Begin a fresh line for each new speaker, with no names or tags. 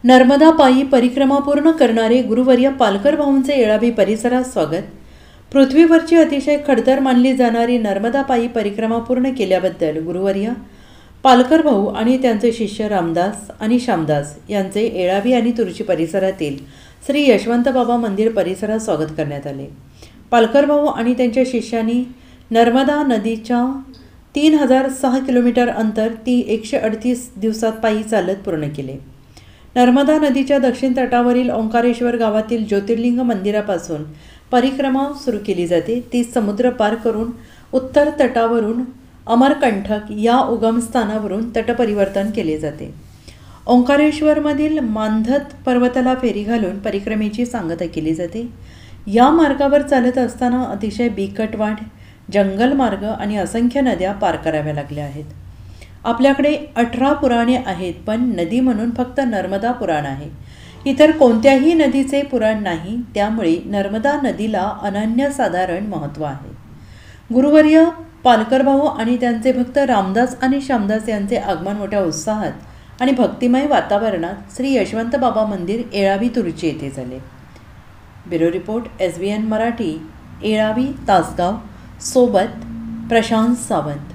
नर्मदा पायी परिक्रमा पूर्ण करणारे गुरुवर्य पालकर भाऊंचे येळावी परिसरात स्वागत. पृथ्वीवरची अतिशय खडतर मानली जाणारी नर्मदा पायी परिक्रमा पूर्ण केल्याबद्दल गुरुवर्य पालकर भाऊ आणि त्यांचे शिष्य रामदास आणि श्यामदास यांचे येळावी आणि तुर्ची परिसरातील श्री यशवंत बाबा मंदिर परिसरात स्वागत करण्यात आले. पालकर भाऊ आणि त्यांच्या शिष्यांनी नर्मदा नदीच्या 3006 किलोमीटर अंतर 138 दिवसात पायी चालत पूर्ण केले. नर्मदा नदीच्या दक्षिण तटावरील ओंकारेश्वर गावातील ज्योतिर्लिंग मंदिरापासून परिक्रमा सुरू केली जाते. ती समुद्र पार करून उत्तर तटावरून अमरकंटक या उगमस्थानावरून तटपरिवर्तन केले जाते. ओंकारेश्वरमधील मानधत पर्वताला फेरी घालून परिक्रमेची सांगता केली जाते. या मार्गावर चालत असताना अतिशय बिकट वाट, जंगल मार्ग आणि असंख्य नद्या पार कराव्या लागल्या आहेत. आपल्याकडे 18 पुराणे आहेत, पण नदी म्हणून फक्त नर्मदा पुराण आहे. इतर कोणत्याही नदीचे पुराण नाही. त्यामुळे नर्मदा नदीला अनन्यसाधारण महत्त्व आहे. गुरुवर्य पालकर भाऊ आणि त्यांचे भक्त रामदास आणि श्यामदास यांचे आगमन मोठ्या उत्साहात आणि भक्तिमय वातावरणात श्री यशवंत बाबा मंदिर येळावी तुर्ची येथे झाले. Bureau report SBN Marathi, Yelavi Tasgaon. सोबत प्रशांत सावंत.